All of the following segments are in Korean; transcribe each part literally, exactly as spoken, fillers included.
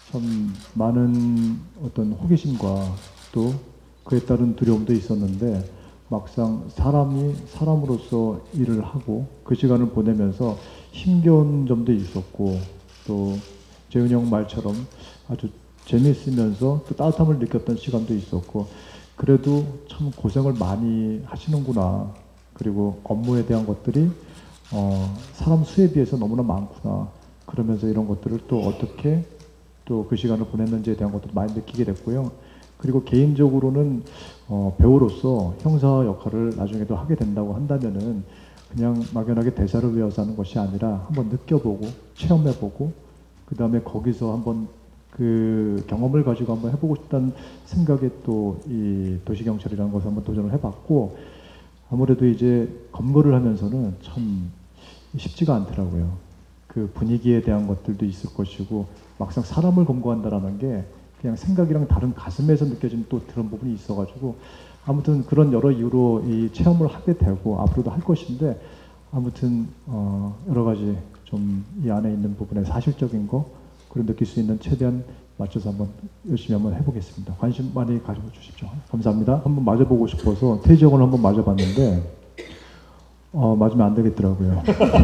참 많은 어떤 호기심과 또 그에 따른 두려움도 있었는데 막상 사람이 사람으로서 일을 하고 그 시간을 보내면서 힘겨운 점도 있었고 또 재훈이 형 말처럼 아주 재미있으면서 또 따뜻함을 느꼈던 시간도 있었고 그래도 참 고생을 많이 하시는구나. 그리고 업무에 대한 것들이 어, 사람 수에 비해서 너무나 많구나. 그러면서 이런 것들을 또 어떻게 또 그 시간을 보냈는지에 대한 것도 많이 느끼게 됐고요. 그리고 개인적으로는 어, 배우로서 형사 역할을 나중에도 하게 된다고 한다면은 그냥 막연하게 대사를 외워서 하는 것이 아니라 한번 느껴보고 체험해보고 그 다음에 거기서 한번 그 경험을 가지고 한번 해보고 싶다는 생각에 또 이 도시경찰이라는 것을 한번 도전을 해봤고 아무래도 이제 검거를 하면서는 참 쉽지가 않더라고요. 그 분위기에 대한 것들도 있을 것이고 막상 사람을 검거한다라는 게 그냥 생각이랑 다른 가슴에서 느껴지는 또 그런 부분이 있어가지고 아무튼 그런 여러 이유로 이 체험을 하게 되고 앞으로도 할 것인데 아무튼 어 여러 가지 좀 이 안에 있는 부분의 사실적인 거 그런 느낄 수 있는 최대한 맞춰서 한번 열심히 한번 해보겠습니다. 관심 많이 가지고 주십시오. 감사합니다. 한번 맞아보고 싶어서 태지형을 한번 맞아봤는데 어 맞으면 안 되겠더라고요.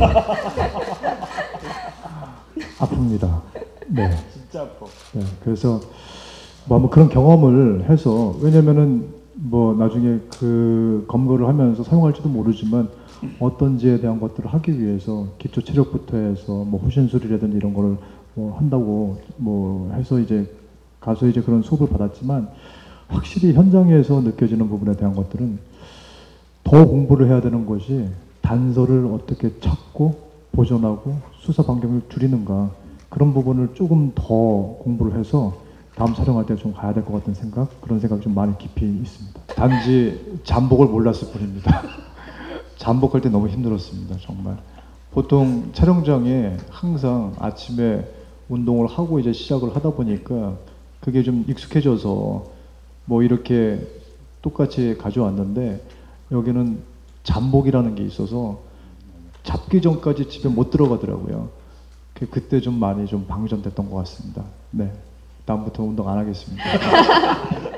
아픕니다. 네. 진짜 아파. 네, 그래서 뭐 한번 그런 경험을 해서 왜냐면은 뭐 나중에 그 검거를 하면서 사용할지도 모르지만 어떤지에 대한 것들을 하기 위해서 기초 체력부터 해서 뭐 호신술이라든지 이런 거를 뭐 한다고 뭐 해서 이제 가서 이제 그런 수업을 받았지만 확실히 현장에서 느껴지는 부분에 대한 것들은 더 공부를 해야 되는 것이 단서를 어떻게 찾고 보존하고 수사 반경을 줄이는가 그런 부분을 조금 더 공부를 해서 다음 촬영할 때 좀 가야 될 것 같은 생각 그런 생각이 좀 많이 깊이 있습니다. 단지 잠복을 몰랐을 뿐입니다. 잠복할 때 너무 힘들었습니다. 정말 보통 촬영장에 항상 아침에 운동을 하고 이제 시작을 하다 보니까 그게 좀 익숙해져서 뭐 이렇게 똑같이 가져왔는데 여기는 잠복이라는 게 있어서 잡기 전까지 집에 못 들어가더라고요. 그때 좀 많이 좀 방전됐던 것 같습니다. 네, 다음부터 운동 안 하겠습니다.